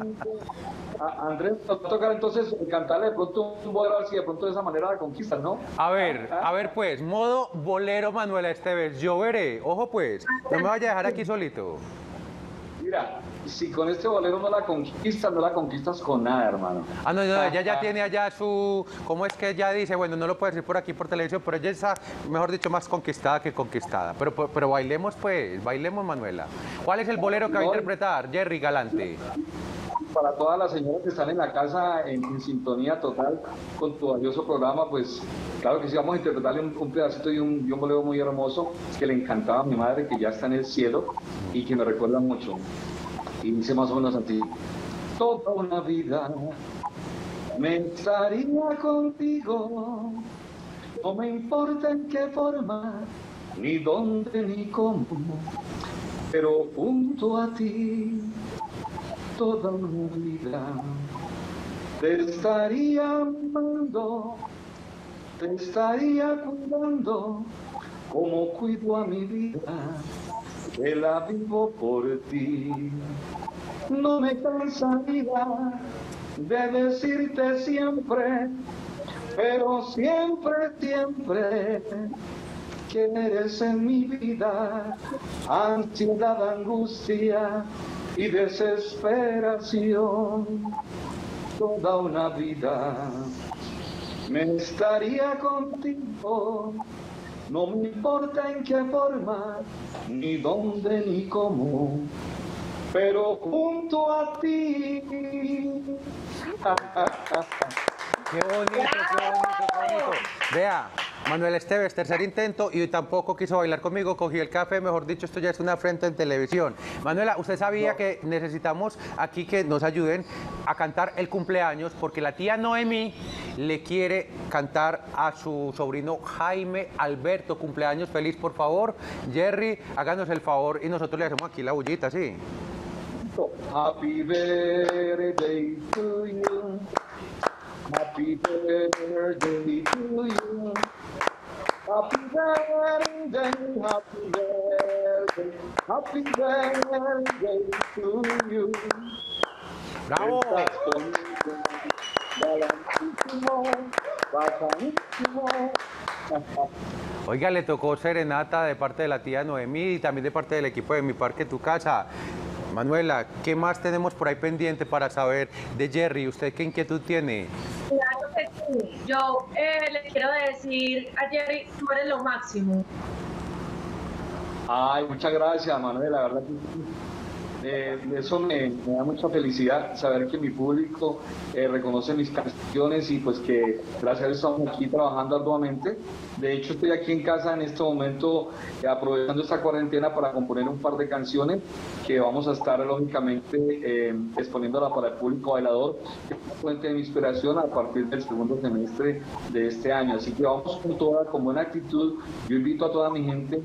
Andrés, nos va a tocar entonces cantarle de pronto un bolero así, de pronto de esa manera la conquistas, ¿no? A ver pues, modo bolero Manuel Esteves, yo veré, ojo pues, no me vaya a dejar aquí solito. Mira, si con este bolero no la conquistas con nada, hermano. Ah, no, ella ya tiene allá su, ¿cómo es que ella dice? Bueno, no lo puede decir por aquí, por televisión, pero ella está, mejor dicho, más conquistada que conquistada. Pero bailemos pues, bailemos Manuela. ¿Cuál es el bolero que va a interpretar Jerry Galante? Para todas las señoras que están en la casa en sintonía total con tu valioso programa, pues claro que sí, vamos a interpretarle un pedacito y un bolero muy hermoso que le encantaba a mi madre, que ya está en el cielo y que me recuerda mucho. Y dice más o menos así: toda una vida me estaría contigo, no me importa en qué forma, ni dónde, ni cómo, pero junto a ti toda una vida te estaría amando, te estaría cuidando, como cuido a mi vida, que la vivo por ti. No me cansaría de decirte siempre, pero siempre, siempre, que eres en mi vida ansiedad, angustia y desesperación. Toda una vida me estaría contigo, no me importa en qué forma, ni dónde, ni cómo, pero junto a ti. Qué bonito, qué bonito, qué bonito. Vea, Manuel Esteves, tercer intento y tampoco quiso bailar conmigo, cogí el café, mejor dicho, esto ya es una afrenta en televisión. Manuela, ¿usted sabía que necesitamos aquí que nos ayuden a cantar el cumpleaños? Porque la tía Noemí le quiere cantar a su sobrino Jaime Alberto. Cumpleaños feliz, por favor. Jerry, háganos el favor y nosotros le hacemos aquí la bullita, ¿sí? Happy birthday to you. Happy birthday to you. Happy birthday, happy birthday, happy birthday to you. ¡Bravo! Estás conmigo, balantísimo, bacanísimo. Oiga, le tocó serenata de parte de la tía Noemí y también de parte del equipo de Mi Parque Tu Casa. Manuela, ¿qué más tenemos por ahí pendiente para saber de Jerry? ¿Usted qué inquietud tiene? claro que sí. Yo le quiero decir a Jerry, tú eres lo máximo. Ay, muchas gracias, Manuel. La verdad que eso me da mucha felicidad saber que mi público reconoce mis canciones y pues que gracias a Dios estamos aquí trabajando arduamente. De hecho, estoy aquí en casa en este momento aprovechando esta cuarentena para componer un par de canciones que vamos a estar lógicamente exponiéndola para el público bailador, que es una fuente de mi inspiración a partir del segundo semestre de este año. Así que vamos con toda, con buena actitud. Yo invito a toda mi gente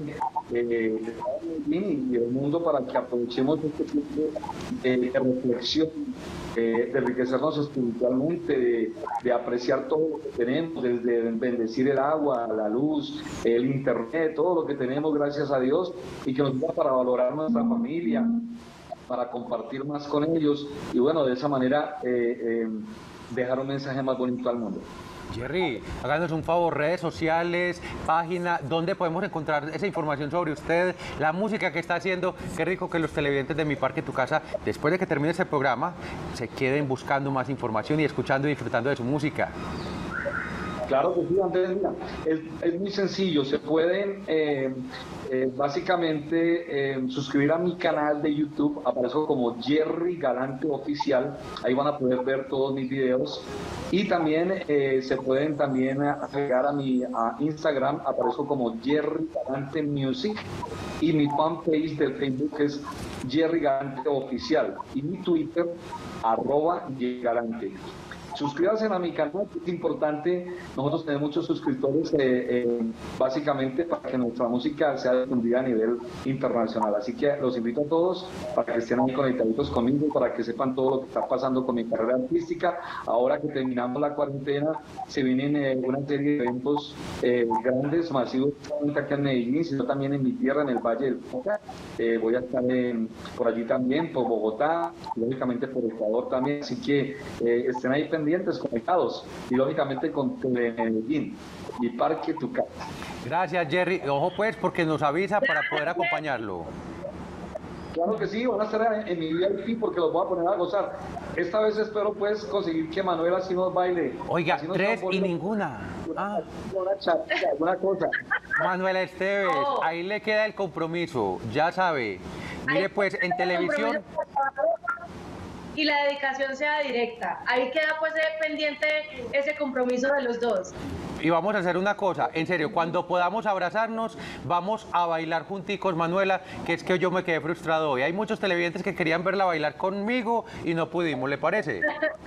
y del mundo para que aprovechemos este tiempo de reflexión, de enriquecernos espiritualmente, de apreciar todo lo que tenemos, desde bendecir el agua, la luz, el internet, todo lo que tenemos, gracias a Dios, y que nos sirva para valorar nuestra familia, para compartir más con ellos y bueno, de esa manera dejar un mensaje más bonito al mundo. Jerry, háganos un favor, redes sociales, página, ¿dónde podemos encontrar esa información sobre usted, la música que está haciendo? Qué rico que los televidentes de Mi Parque Tu Casa, después de que termine este programa, se queden buscando más información y escuchando y disfrutando de su música. Claro que sí, Andrés, mira, es muy sencillo, se pueden básicamente suscribir a mi canal de YouTube, aparezco como Jerry Galante Oficial, ahí van a poder ver todos mis videos, y también se pueden también agregar a Instagram, aparezco como Jerry Galante Music, y mi fanpage del Facebook es Jerry Galante Oficial, y mi Twitter, @Jerry Galante. Suscríbanse a mi canal, es importante. Nosotros tenemos muchos suscriptores básicamente para que nuestra música sea difundida a nivel internacional. Así que los invito a todos para que estén ahí conectaditos conmigo, para que sepan todo lo que está pasando con mi carrera artística. Ahora que terminamos la cuarentena, se vienen una serie de eventos grandes, masivos, no solamente acá en Medellín, sino también en mi tierra, en el Valle del Cauca. Voy a estar por allí también, por Bogotá, y lógicamente por Ecuador también. Así que estén ahí pendientes, conectados, y lógicamente con Telemedellín, Mi Parque Tu Casa. Gracias, Jerry. Ojo pues, porque nos avisa para poder acompañarlo. Claro que sí, van a estar en mi VIP porque los voy a poner a gozar. Esta vez espero pues conseguir que Manuela sí nos baile. Oiga, 3 y ninguna. Alguna cosa. Manuela Esteves, ahí le queda el compromiso, ya sabe. Mire pues, en televisión... Y la dedicación sea directa. Ahí queda pues pendiente ese compromiso de los dos. Y vamos a hacer una cosa, en serio, cuando podamos abrazarnos, vamos a bailar junticos, Manuela, que es que yo me quedé frustrado hoy. Hay muchos televidentes que querían verla bailar conmigo y no pudimos, ¿le parece?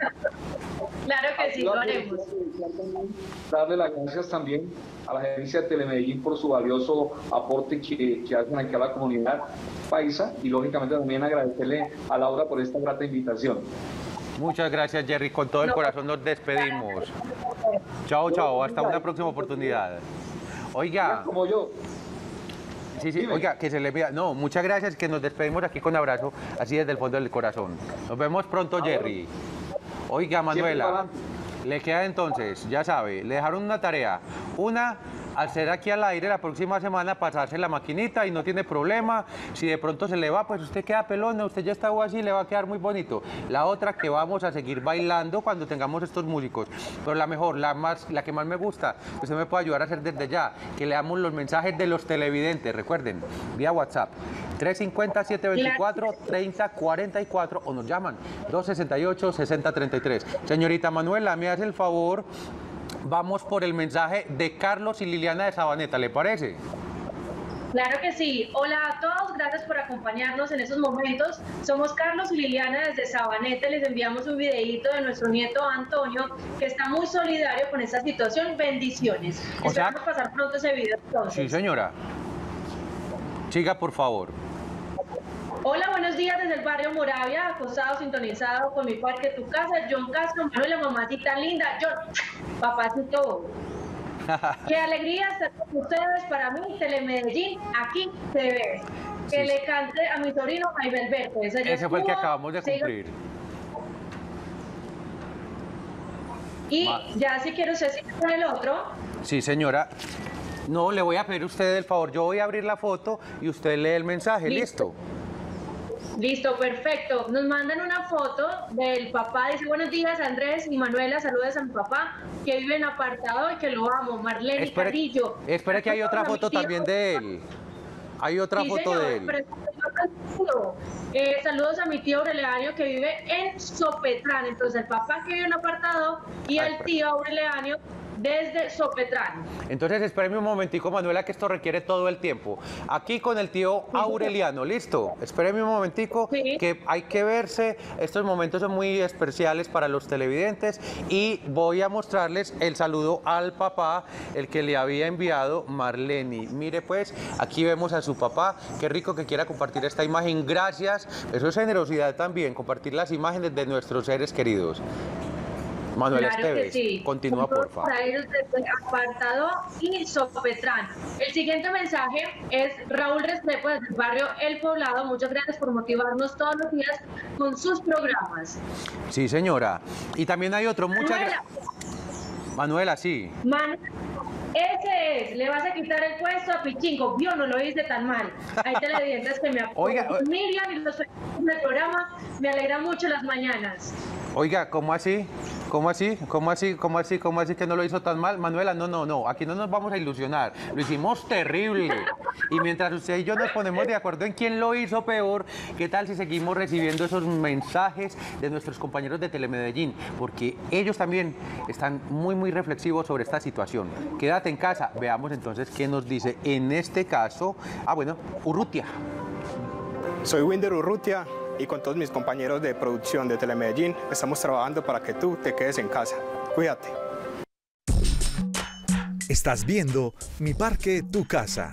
Claro que sí, lo haremos. Darle las gracias también a la gerencia de Telemedellín por su valioso aporte que hacen aquí a la comunidad paisa, y lógicamente también agradecerle a Laura por esta grata invitación. Muchas gracias, Jerry, con todo el corazón nos despedimos. Chao, chao, hasta una próxima oportunidad. Oiga. Como yo. Sí, sí, oiga, que se le vea. No, muchas gracias, que nos despedimos aquí con abrazo, así desde el fondo del corazón. Nos vemos pronto, Jerry. Oiga, Manuela, le queda entonces, ya sabe, le dejaron una tarea. Una, al ser aquí al aire la próxima semana, pasarse la maquinita y no tiene problema. Si de pronto se le va, pues usted queda pelona, usted ya está así, le va a quedar muy bonito. La otra, que vamos a seguir bailando cuando tengamos estos músicos. Pero la mejor, la que más me gusta, usted me puede ayudar a hacer desde ya, que leamos los mensajes de los televidentes, recuerden, vía WhatsApp. 350-724-3044 o nos llaman 268-6033. Señorita Manuela, me hace el favor, vamos por el mensaje de Carlos y Liliana de Sabaneta, ¿le parece? Claro que sí. Hola a todos, gracias por acompañarnos en estos momentos. Somos Carlos y Liliana desde Sabaneta. Les enviamos un videíto de nuestro nieto Antonio, que está muy solidario con esta situación. Bendiciones. Esperamos pasar pronto ese video entonces. Sí, señora. Siga, por favor. Hola, buenos días desde el barrio Moravia, acostado, sintonizado con Mi Parque Tu Casa. John Castro, Manuela, mamacita linda. John, papacito. Qué alegría estar con ustedes. Para mí, Telemedellín, aquí se ve. Que le cante a mi sobrino Jaibelberto. Ese fue el que acabamos de cumplir. Y ya si quiero usted sigue con el otro. Sí, señora. No, le voy a pedir a usted el favor. Yo voy a abrir la foto y usted lee el mensaje. ¿Listo? Listo, perfecto. Nos mandan una foto del papá. Dice, buenos días, Andrés y Manuela. Saludos a mi papá, que vive en apartado y que lo amo. Marlene Carrillo. Espera, que hay otra foto también de él. Hay otra foto de él. Saludos a mi tío Aureliano, que vive en Sopetrán. Entonces, el papá que vive en apartado y el tío Aureliano desde Sopetrán. Entonces, espéreme un momentico, Manuela, que esto requiere todo el tiempo. Aquí con el tío Aureliano, ¿listo? Espéreme un momentico, que hay que verse. Estos momentos son muy especiales para los televidentes y voy a mostrarles el saludo al papá, el que le había enviado Marlene. Mire, pues, aquí vemos a su papá. Qué rico que quiera compartir esta imagen. Gracias. Eso es generosidad también, compartir las imágenes de nuestros seres queridos. Manuela Esteves, sí. Continúa, por favor. Para ellos desde apartado y Sopetrán. El siguiente mensaje es Raúl Restrepo desde el barrio El Poblado. Muchas gracias por motivarnos todos los días con sus programas. Sí, señora. Y también hay otro, muchas gracias. Manuela, sí. Ese es, le vas a quitar el puesto a Pichingo. Yo no lo hice tan mal. Hay televidentes que me apoyan. Miriam y los del programa me alegra mucho las mañanas. Oiga, ¿cómo así? ¿Cómo así? ¿Cómo así? ¿Cómo así? ¿Cómo así que no lo hizo tan mal? Manuela, no, aquí no nos vamos a ilusionar. Lo hicimos terrible. Y mientras usted y yo nos ponemos de acuerdo en quién lo hizo peor, ¿qué tal si seguimos recibiendo esos mensajes de nuestros compañeros de Telemedellín? Porque ellos también están muy reflexivos sobre esta situación. Quédate en casa. Veamos entonces qué nos dice en este caso, Urrutia. Soy Winder Urrutia y con todos mis compañeros de producción de Telemedellín estamos trabajando para que tú te quedes en casa. Cuídate. Estás viendo Mi Parque, Tu Casa.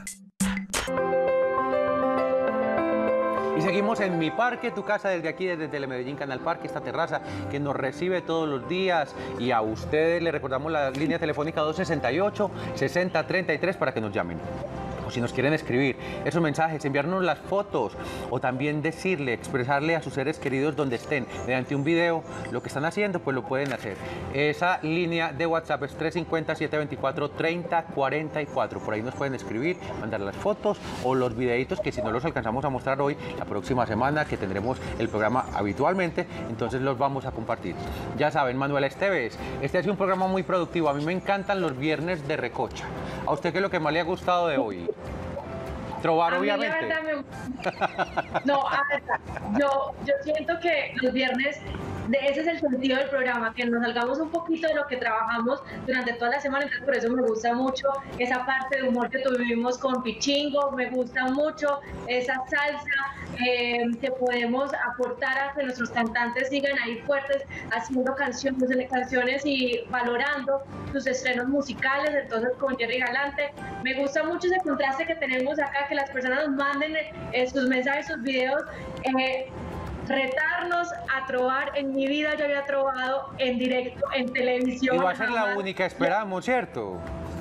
Y seguimos en Mi Parque, Tu Casa, desde aquí, desde Telemedellín Canal Parque, esta terraza que nos recibe todos los días. Y a ustedes les recordamos la línea telefónica 268-6033 para que nos llamen. O si nos quieren escribir esos mensajes, enviarnos las fotos o también decirle, expresarle a sus seres queridos donde estén mediante un video lo que están haciendo, pues lo pueden hacer. Esa línea de WhatsApp es 350-724-3044. Por ahí nos pueden escribir, mandar las fotos o los videitos que si no los alcanzamos a mostrar hoy, la próxima semana que tendremos el programa habitualmente, entonces los vamos a compartir. Ya saben, Manuela Esteves, este ha sido un programa muy productivo. A mí me encantan los viernes de recocha. ¿A usted qué es lo que más le ha gustado de hoy? Trobar, obviamente. No, a ver, yo siento que los viernes, ese es el sentido del programa, que nos salgamos un poquito de lo que trabajamos durante toda la semana. Entonces, por eso me gusta mucho esa parte de humor que tuvimos con Pichingo, me gusta mucho esa salsa que podemos aportar a que nuestros cantantes sigan ahí fuertes haciendo canciones y valorando sus estrenos musicales. Entonces, con Jerry Galante, me gusta mucho ese contraste que tenemos acá, que las personas nos manden sus mensajes, sus videos, retarnos a trobar. En mi vida yo había trovado en directo, en televisión. Y va a ser la única, esperamos, ¿cierto?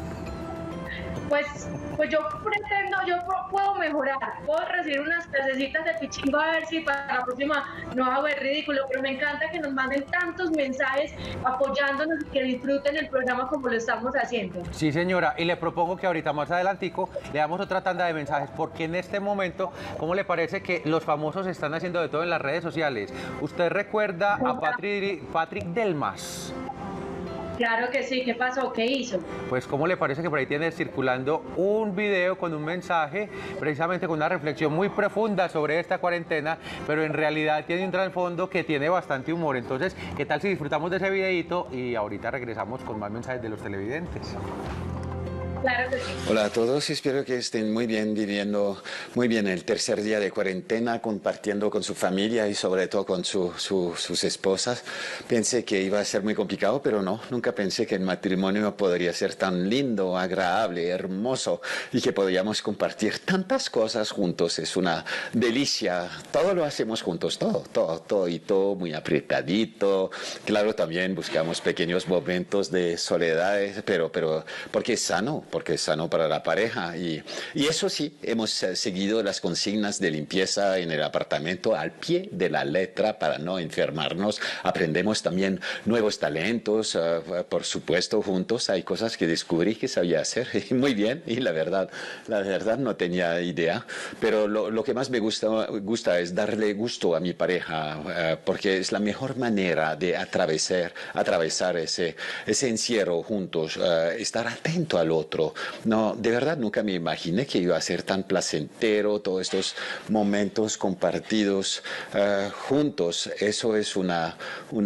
Pues yo pretendo, yo puedo mejorar, puedo recibir unas clasecitas de Pichingo a ver si para la próxima no hago el ridículo, pero me encanta que nos manden tantos mensajes apoyándonos y que disfruten el programa como lo estamos haciendo. Sí, señora, y le propongo que ahorita más adelantico le damos otra tanda de mensajes, porque en este momento, ¿cómo le parece que los famosos están haciendo de todo en las redes sociales? ¿Usted recuerda a Patrick Delmas? Claro que sí, ¿qué pasó? ¿Qué hizo? Pues ¿cómo le parece que por ahí tiene circulando un video con un mensaje, precisamente con una reflexión muy profunda sobre esta cuarentena, pero en realidad tiene un trasfondo que tiene bastante humor? Entonces, ¿qué tal si disfrutamos de ese videito y ahorita regresamos con más mensajes de los televidentes? Claro que sí. Hola a todos, espero que estén muy bien, viviendo muy bien el tercer día de cuarentena, compartiendo con su familia y sobre todo con sus esposas. Pensé que iba a ser muy complicado, pero no, nunca pensé que el matrimonio podría ser tan lindo, agradable, hermoso y que podríamos compartir tantas cosas juntos. Es una delicia, todo lo hacemos juntos, todo muy apretadito. Claro, también buscamos pequeños momentos de soledad, pero porque es sano para la pareja. Y eso sí, hemos seguido las consignas de limpieza en el apartamento al pie de la letra para no enfermarnos. Aprendemos también nuevos talentos, por supuesto, juntos. Hay cosas que descubrí que sabía hacer muy bien y la verdad no tenía idea. Pero lo que más me gusta es darle gusto a mi pareja, porque es la mejor manera de atravesar ese encierro juntos, estar atento al otro. No, de verdad nunca me imaginé que iba a ser tan placentero todos estos momentos compartidos juntos. Eso es una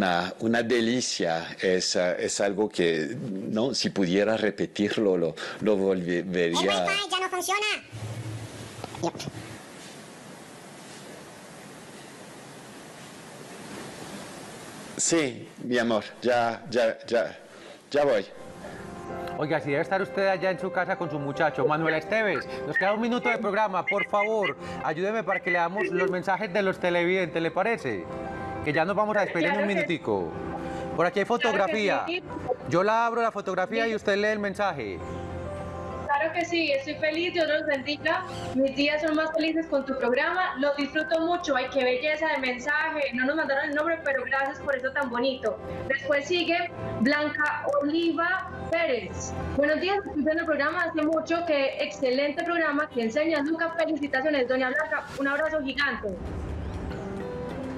delicia, es algo que, no, si pudiera repetirlo, lo volvería. El Wi-Fi ya no funciona. Sí, mi amor, ya voy. Oiga, si debe estar usted allá en su casa con su muchacho, Manuela Esteves, nos queda un minuto de programa, por favor, ayúdeme para que le damos los mensajes de los televidentes, ¿le parece? Que ya nos vamos a despedir en un minutico. Por aquí hay fotografía. Yo la abro la fotografía y usted lee el mensaje. Claro que sí, estoy feliz, Dios los bendiga. Mis días son más felices con tu programa, los disfruto mucho. Ay, qué belleza de mensaje. No nos mandaron el nombre, pero gracias por eso tan bonito. Después sigue Blanca Oliva Pérez. Buenos días, estoy viendo el programa hace mucho, qué excelente programa que enseña. Nunca felicitaciones, doña Blanca, un abrazo gigante.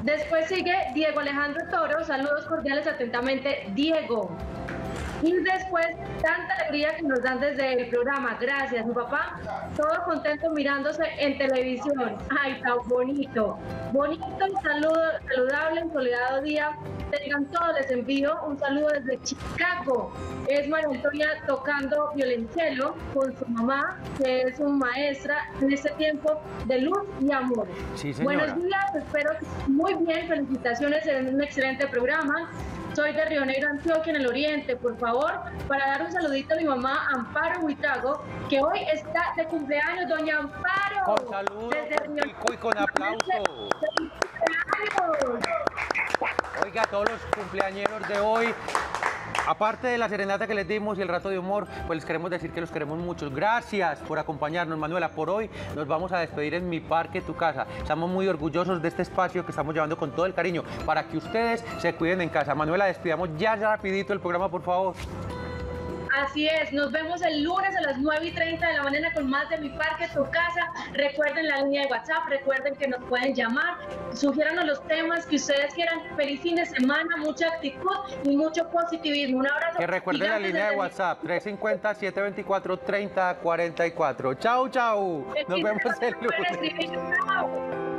Después sigue Diego Alejandro Toro, saludos cordiales atentamente, Diego. Y después, tanta alegría que nos dan desde el programa. Gracias, mi papá. Todo contento mirándose en televisión. Ay, tan bonito. Bonito, saludable, ensoleado día. Tengan todo, les envío un saludo desde Chicago. Es María Antonia tocando violonchelo con su mamá, que es su maestra en este tiempo de luz y amor. Sí, señora. Buenos días, espero que muy bien. Felicitaciones en un excelente programa. Soy de Río Negro, Antioquia, en el oriente. Por favor, para dar un saludito a mi mamá, Amparo Huitrago, que hoy está de cumpleaños, doña Amparo. Con saludos, con pico y con aplauso. ¡Feliz cumpleaños! Oiga, a todos los cumpleañeros de hoy, aparte de la serenata que les dimos y el rato de humor, pues les queremos decir que los queremos mucho. Gracias por acompañarnos, Manuela. Por hoy nos vamos a despedir en Mi Parque, Tu Casa. Estamos muy orgullosos de este espacio que estamos llevando con todo el cariño para que ustedes se cuiden en casa. Manuela, despidamos ya rapidito el programa, por favor. Así es, nos vemos el lunes a las 9:30 de la mañana con más de Mi Parque, Tu Casa. Recuerden la línea de WhatsApp, recuerden que nos pueden llamar, sugiéranos los temas que ustedes quieran. Feliz fin de semana, mucha actitud y mucho positivismo. Un abrazo. Que recuerden la línea de WhatsApp, 350-724-3044. Chau, chau. Nos vemos el lunes.